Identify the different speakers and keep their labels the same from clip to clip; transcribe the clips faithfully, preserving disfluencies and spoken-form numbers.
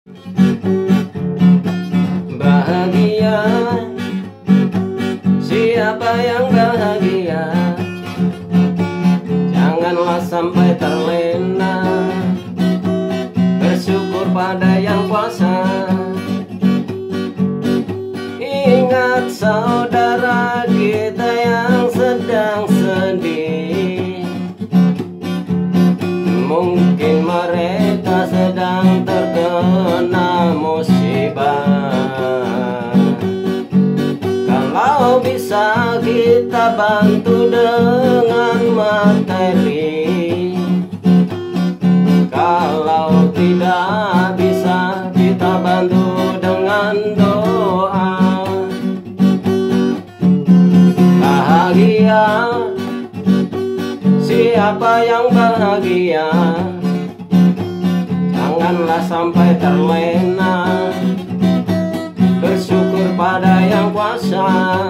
Speaker 1: Bahagia, siapa yang bahagia? Janganlah sampai terlena, bersyukur pada yang kuasa. Ingat saudara kita yang sedang sedih, mungkin mereka sedang terkena musibah. Kalau bisa kita bantu dengan materi, kalau tidak bisa kita bantu dengan doa. Bahagia, siapa yang bahagia? Janganlah sampai terlena, bersyukur pada yang kuasa.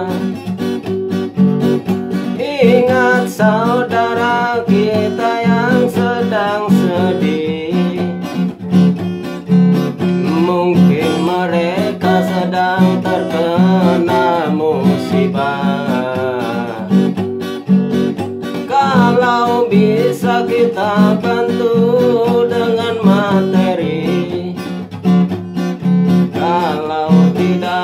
Speaker 1: Ingat saudara kita yang sedang sedih, mungkin mereka sedang terkena musibah. Kalau bisa kita bantu dengan materi, kalau tidak